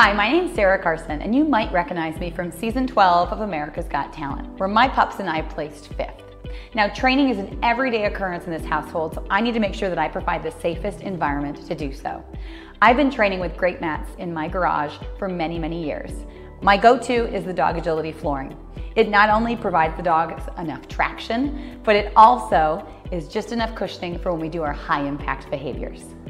Hi, my name's Sara Carson, and you might recognize me from season 12 of America's Got Talent, where my pups and I placed 5th. Now, training is an everyday occurrence in this household, so I need to make sure that I provide the safest environment to do so. I've been training with Greatmats in my garage for many, many years. My go-to is the dog agility flooring. It not only provides the dogs enough traction, but it also is just enough cushioning for when we do our high impact behaviors.